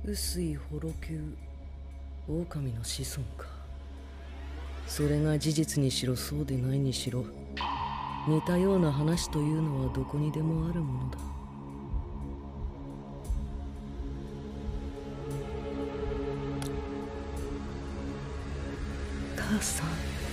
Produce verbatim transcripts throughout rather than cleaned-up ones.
臼井ホロキュー、狼の子孫か。それが事実にしろそうでないにしろ、似たような話というのはどこにでもあるものだ。母さん。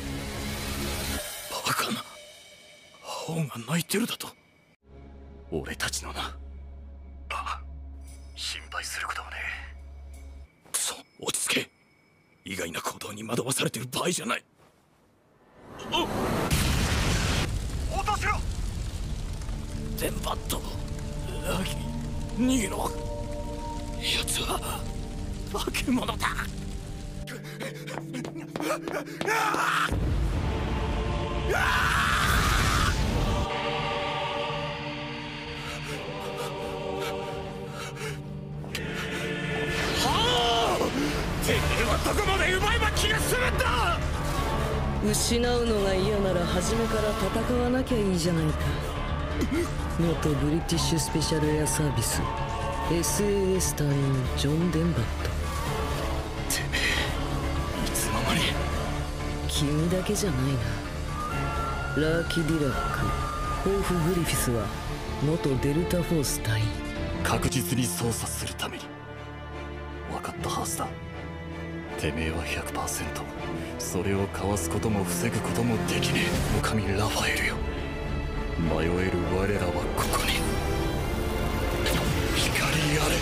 バカな。王が泣いてるだと。俺たちのな。あ、心配することはねえ。くそ、落ち着け。意外な行動に惑わされてる場合じゃない。おっ、応答しろ。デンバット、ラギ、逃げろ。奴は化け物だ。てめえはどこまで奪えば気が済むんだ。 失うのが嫌なら初めから戦わなきゃいいじゃないか。元ブリティッシュスペシャルエアサービス エスエーエス 隊員ジョン・デンバット。 てめえいつの間に。 君だけじゃないな。ラーキ・ディラック、ホーフ・グリフィスは元デルタフォース隊員。 確実に操作するために。分かったはずだ。てめえは ひゃくパーセント それをかわすことも防ぐこともできねえ。狼ラファエルよ、迷える我らはここに。光あれ。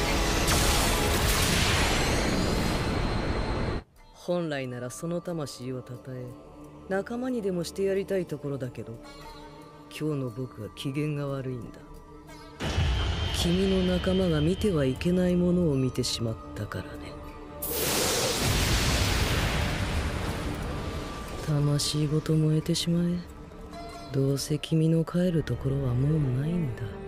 本来ならその魂をたたえ仲間にでもしてやりたいところだけど、今日の僕は機嫌が悪いんだ。君の仲間が見てはいけないものを見てしまったからね。魂ごと燃えてしまえ。どうせ君の帰るところはもうないんだ。